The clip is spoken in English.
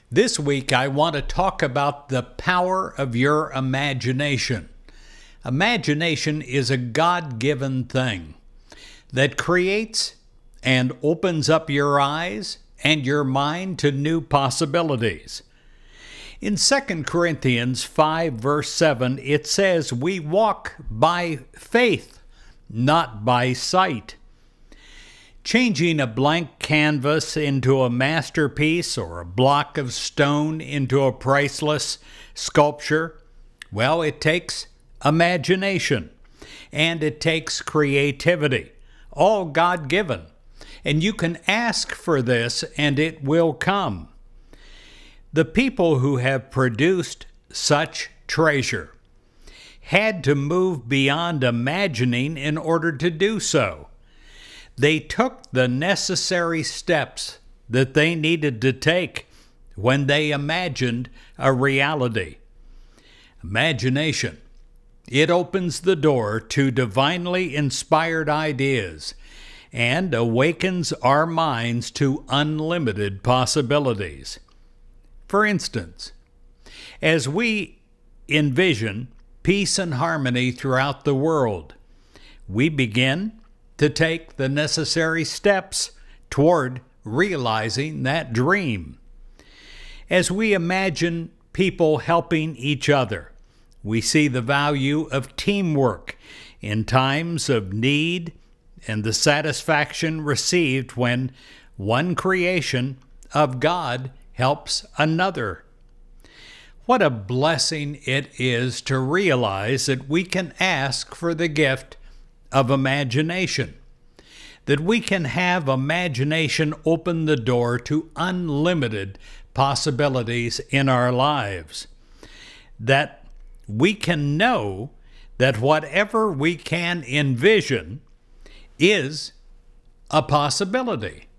This week, I want to talk about the power of your imagination. Imagination is a God-given thing that creates and opens up your eyes and your mind to new possibilities. In 2 Corinthians 5, verse 7, it says, "We walk by faith, not by sight." Changing a blank canvas into a masterpiece or a block of stone into a priceless sculpture, well, it takes imagination and it takes creativity, all God-given. And you can ask for this and it will come. The people who have produced such treasure had to move beyond imagining in order to do so. They took the necessary steps that they needed to take when they imagined a reality. Imagination, it opens the door to divinely inspired ideas and awakens our minds to unlimited possibilities. For instance, as we envision peace and harmony throughout the world, we begin to take the necessary steps toward realizing that dream. As we imagine people helping each other, we see the value of teamwork in times of need and the satisfaction received when one creation of God helps another. What a blessing it is to realize that we can ask for the gift of imagination, that we can have imagination open the door to unlimited possibilities in our lives, that we can know that whatever we can envision is a possibility.